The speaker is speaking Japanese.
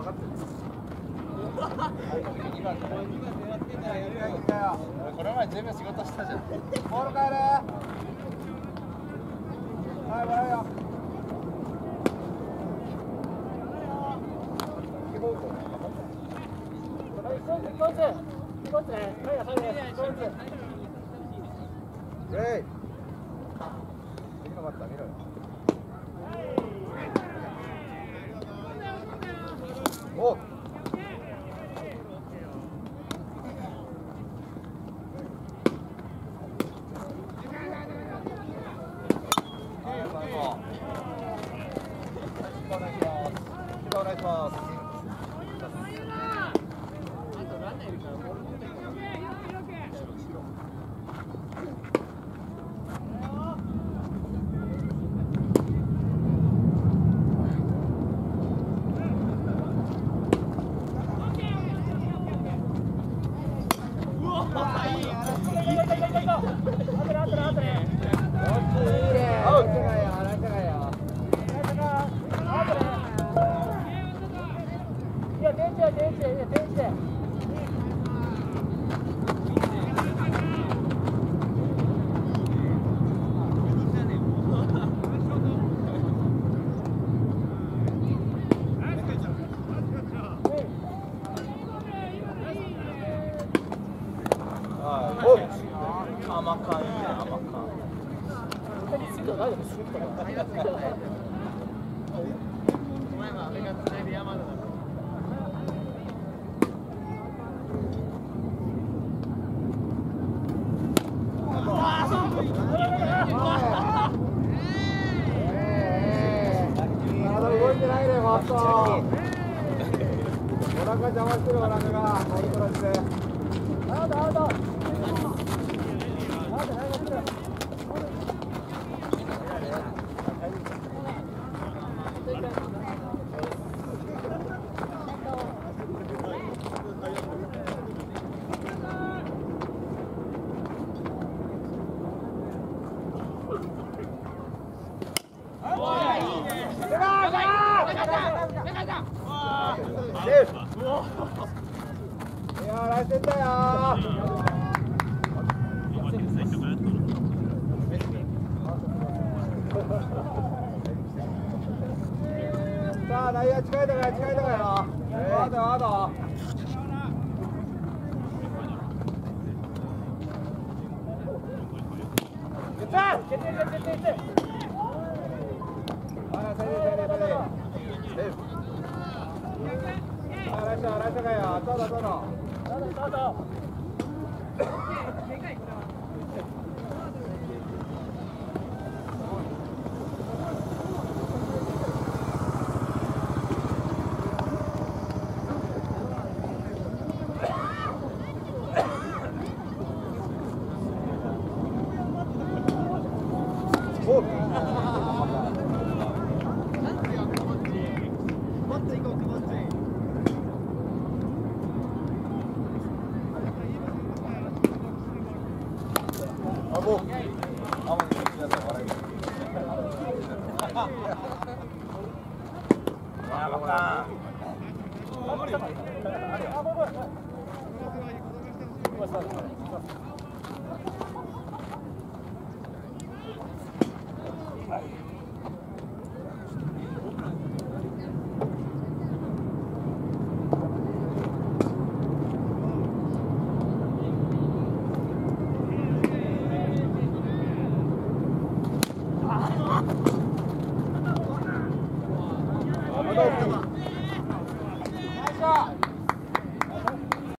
分かってる。この前全部仕事したじゃん。ボール帰れ。はい、笑うよ。次のバッター見ろよ。お。お願いします。甘かんや、甘かん。お前はあれがつないで山田だろ。動いてないね、ファースト。お腹邪魔してる、お腹が。ノリトラして。アウト、アウト。いやー、来戦だよー。さあ、内野近いとこや、近いとこやろ。ワード、ワード。あ